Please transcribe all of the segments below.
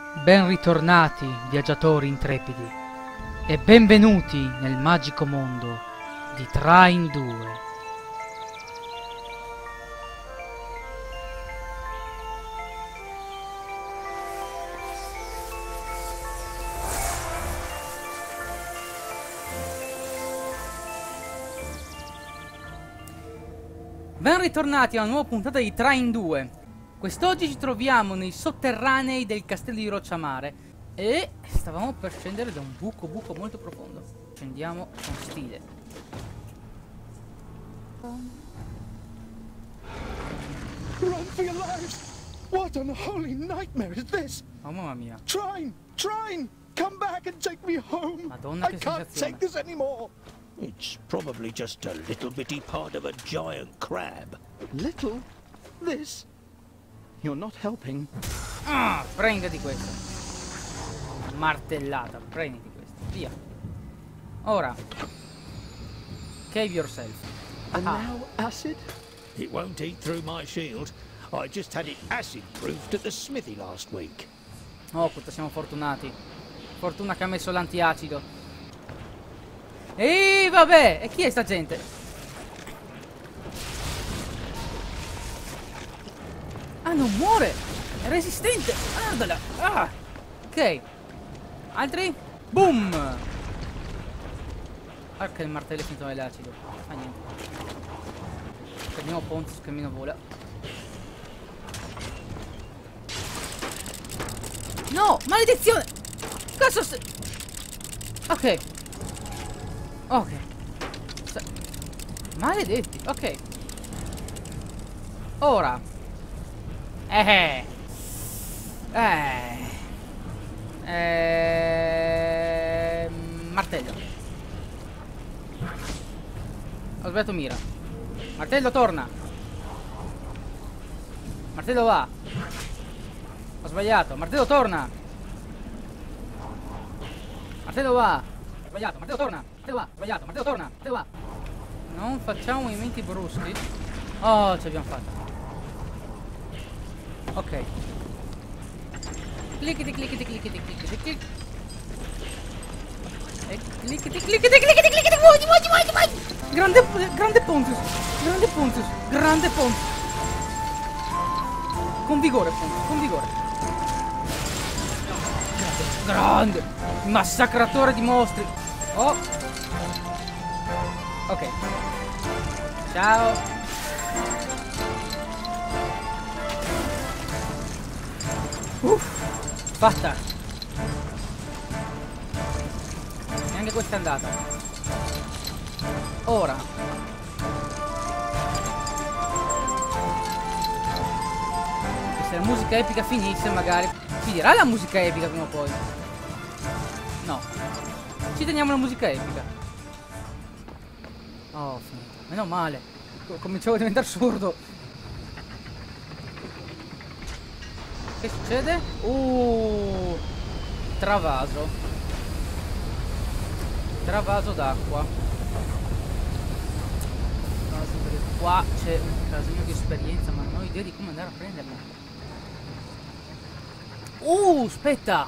Ben ritornati, viaggiatori intrepidi, e benvenuti nel magico mondo di Trine 2. Ben ritornati a una nuova puntata di Trine 2. Quest'oggi ci troviamo nei sotterranei del castello di Rocciamare e stavamo per scendere da un buco molto profondo. Scendiamo con stile. Run for your lives! What unholy nightmare is this? Oh mamma mia. Trine! Trine! Come back and take me home! Madonna, I che can't sensazione. take this anymore! It's probably just a little bitty part of a giant crab. Little? This? You're not helping. Ah, prenditi questo. Martellata, prenditi questo. Via. Ora. Cave yourself. And Ah. now acid? It won't eat through my shield. I just had it acid-proofed at the smithy last week. Oh, quanto siamo fortunati. Fortuna che ha messo l'antiacido. Ehi, vabbè. E chi è sta gente? Ah, non muore. È resistente. Guardala. Ah. Ok. Altri? Boom. Guarda che il martello è finito nell'acido. Fa niente. Prendiamo Pontus che meno vola. No, maledizione. Cazzo ok. Ok. Maledetti. Ok. Ora. Martello. Ho sbagliato mira. Martello torna. Martello va. Ho sbagliato. Martello torna. Martello va. Ho sbagliato. Martello torna. Martello va. Ho sbagliato. Martello torna. Martello va. Non facciamo movimenti bruschi. Oh, ce l'abbiamo fatta. Ok. Clickiti, clickiti, clickiti, clickiti, clickiti. E clickiti, clickiti, clickiti, clickiti. Muoviti. Grande Pontus. Grande Pontus. Grande Pontus. Con vigore, Pontus. Con vigore. Grande. Massacratore di mostri. Oh. Ok. Ciao. Fatta. E anche questa è andata. Ora. E se la musica epica finisse magari finirà la musica epica prima o poi. No. Ci teniamo la musica epica. Oh, finito. Meno male. Cominciavo a diventare sordo. Che succede? Travaso. Travaso d'acqua. Qua c'è un casino di esperienza, ma non ho idea di come andare a prenderla. Aspetta!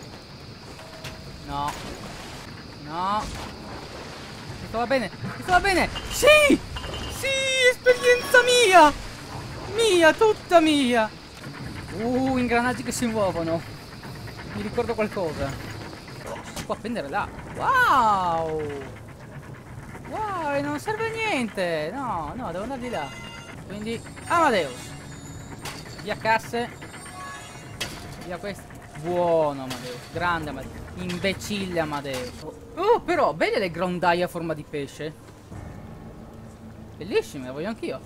No. No. Questo va bene. Questo va bene. Sì! Sì, esperienza mia! Mia, tutta mia! Ingranaggi che si muovono. Mi ricordo qualcosa. Si può appendere là. Wow! Wow, e non serve a niente. No, no, devo andare di là. Quindi, Amadeus. Via casse. Via questo. Buono Amadeus. Grande Amadeus. Imbecille Amadeus. Oh, però, belle le grondaie a forma di pesce. Bellissime, le voglio anch'io.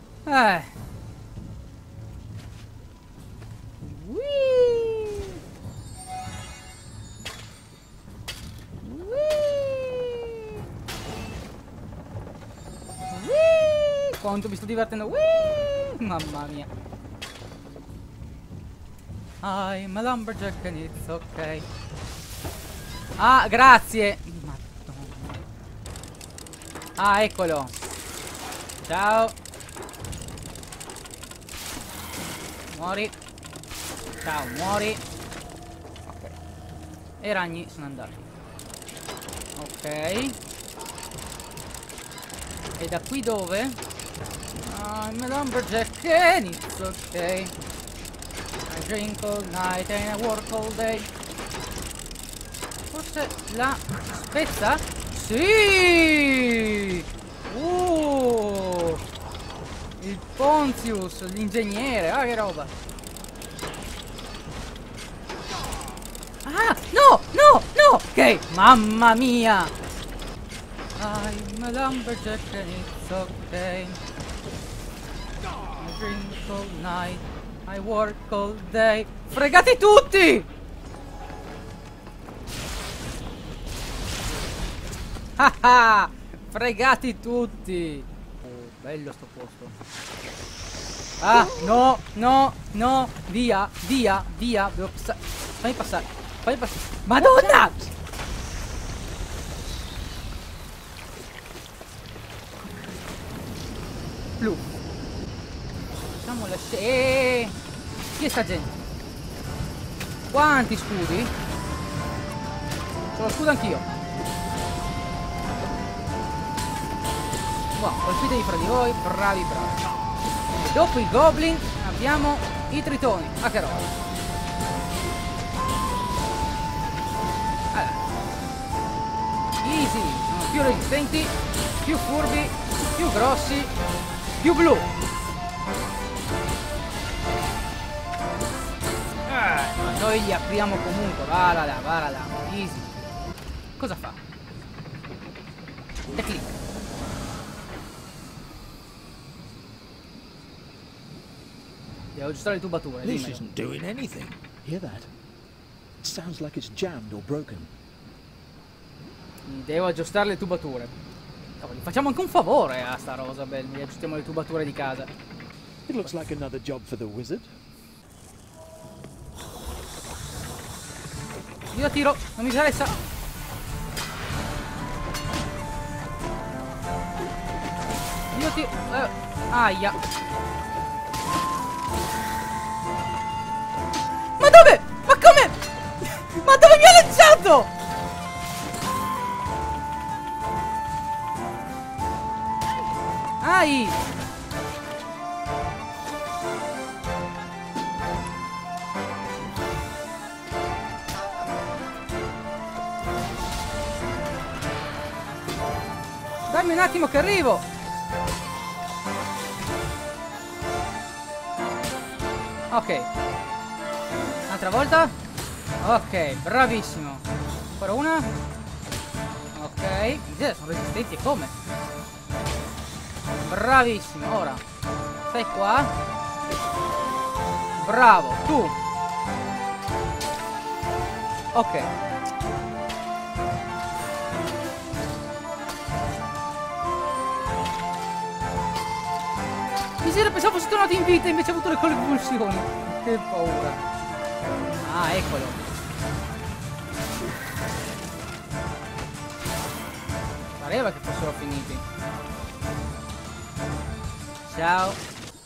Quanto mi sto divertendo. Mamma mia. I'm a lumberjack and it's ok. Ah, grazie. Madonna. Ah, eccolo. Ciao. Muori. Ciao, muori. E i ragni sono andati. Ok. E da qui dove? I'm a lumberjack and it's okay. I drink all night and I work all day. Forse la spezza? Sì! Il Pontius, l'ingegnere, ah che roba! Ah, no, no, no! Ok, mamma mia! I'm a lumberjack and it's okay. I drink all night, I work all day. Fregati tutti! Haha! Fregati tutti! Oh, bello sto posto. Ah, no, no, no! Via, via, via! Devo passare. Fammi passare, fammi passare. Madonna! Blu. Facciamo la chi è sta gente? Quanti scudi? C'ho lo scudo anch'io. Wow, colpitevi fra di voi, bravi bravi. E dopo i goblin abbiamo i tritoni. Ah che roba. Allora. Easy, sono più resistenti, più furbi, più grossi, più blu. Ma noi li apriamo comunque. Va là, easy. Cosa fa? E clic. Devo aggiustare le tubature. This Dimmelo. isn't doing anything. Hear that? It sounds like it's jammed or broken. Devo aggiustare le tubature. Cavoli, facciamo anche un favore a sta rosa, bel. Mi aggiustiamo le tubature di casa. It looks like another job for the wizard. Io la tiro, non mi interessa. Io tiro. Aia. Ma dove? Ma come? Ma dove mi ha lanciato? Ai. Dammi un attimo che arrivo. Ok. Un'altra volta. Ok, bravissimo. Ancora una. Ok. Sono resistenti e come? Bravissimo. Ora. Stai qua. Bravo. Tu. Ok. Miseria, pensavo fosse tornato in vita, invece ha avuto le convulsioni. Che paura. Ah, eccolo. Pareva che fossero finiti. Ciao.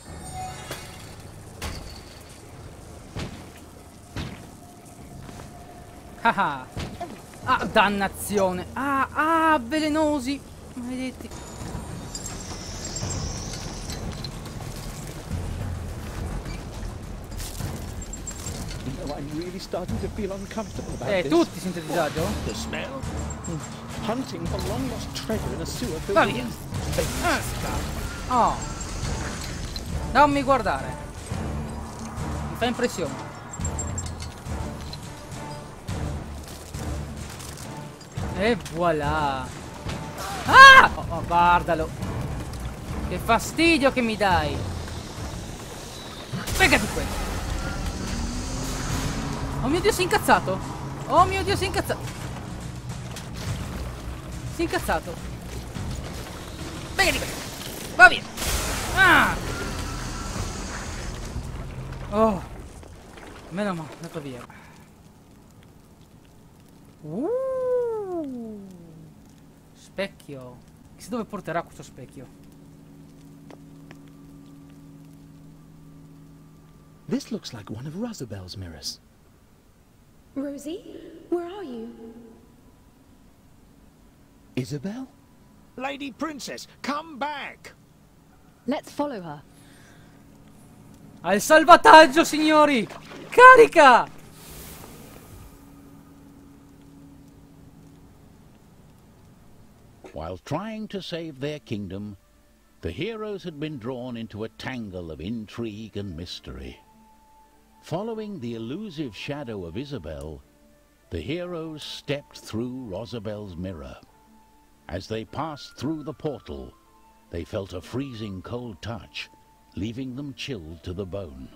Ah, ah, dannazione. Ah, velenosi. Maledetti. You know, I'm really starting to feel uncomfortable about this. Tutti sente disagio? The smell? Hunting for long lost treasure in a sewer filled Va with via. Oh. Non mi guardare. Mi fa impressione. E voilà. Ah! Oh, guardalo. Che fastidio che mi dai. Pegati questo. Oh mio Dio, si è incazzato. Oh mio Dio, si è incazzato. Si è incazzato. Pegati questo. Va via. Ah! Oh. Meno male, è andato via. Specchio. Chissà dove porterà questo specchio. This looks like one of Rosabel's mirrors. Rosie, where are you? Isabel? Lady Princess, come back! Let's follow her. Al salvataggio, signori! Carica! While trying to save their kingdom, the heroes had been drawn into a tangle of intrigue and mystery. Following the elusive shadow of Isabel, the heroes stepped through Rosabel's mirror. As they passed through the portal, they felt a freezing cold touch, leaving them chilled to the bone.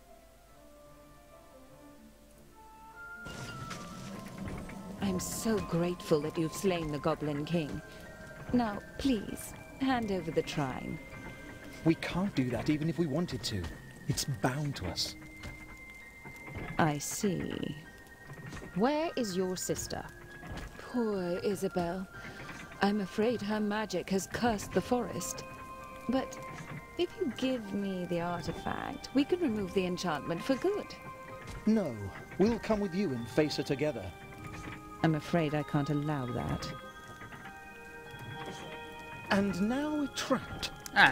I'm so grateful that you've slain the Goblin King. Now, please, hand over the trine. We can't do that even if we wanted to. It's bound to us. I see. Where is your sister? Poor Isabel. I'm afraid her magic has cursed the forest. But if you give me the artifact, we can remove the enchantment for good. No, we'll come with you and face her together. I'm afraid I can't allow that. And now we're trapped.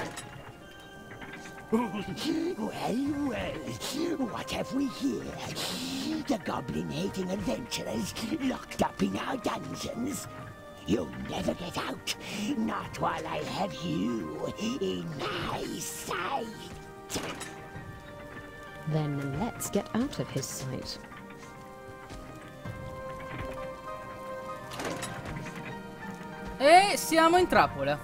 Well, what have we here? The goblin-hating adventurers locked up in our dungeons. You'll never get out, not while I have you in my sight. Then let's get out of his sight. E siamo in trappola.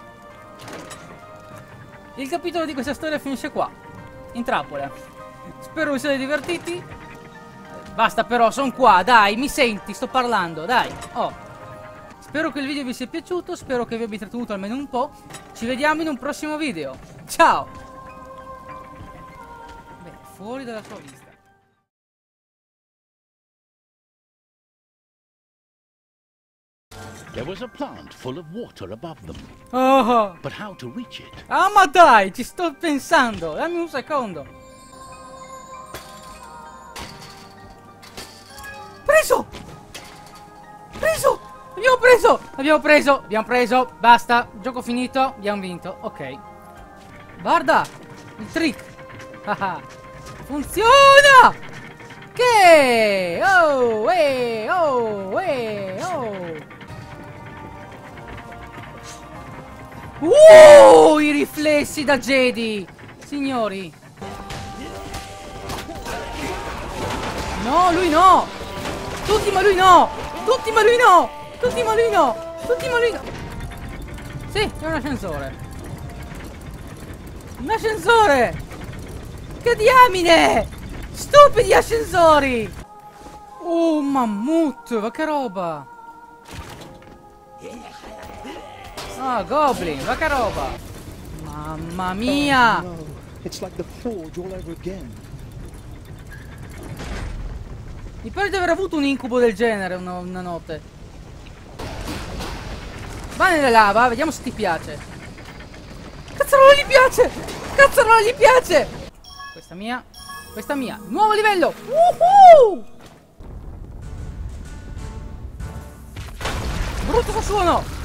Il capitolo di questa storia finisce qua, in trappola. Spero vi siate divertiti. Basta però, sono qua, dai, mi senti, sto parlando, dai. Oh. Spero che il video vi sia piaciuto, spero che vi abbia intrattenuto almeno un po'. Ci vediamo in un prossimo video. Ciao! Beh, fuori dalla sua vista. There was a plant full of water above them, Oh! but how to reach it? Ah, ma dai, ci sto pensando. Dammi un secondo. Preso! Preso! Abbiamo preso! Abbiamo preso! Abbiamo preso! Basta! Gioco finito! Abbiamo vinto! Ok. Guarda! Il trick! Haha! Funziona! Che? Oh! Oh! Oh! I riflessi da Jedi! Signori! No, lui no! Tutti ma lui no! Tutti ma lui no! Tutti ma lui no! Tutti ma lui no! Sì, è un ascensore! Un ascensore! Che diamine! Stupidi ascensori! Oh, mammut! Ma che roba! Ah, goblin! Ma che roba! Mamma mia! Oh, no. It's like the Forge all over again. Mi pare di aver avuto un incubo del genere una notte. Va nella lava, vediamo se ti piace. Cazzarola gli piace! Cazzarola gli piace! Questa mia. Questa mia. Nuovo livello! Woohoo! Brutto suono!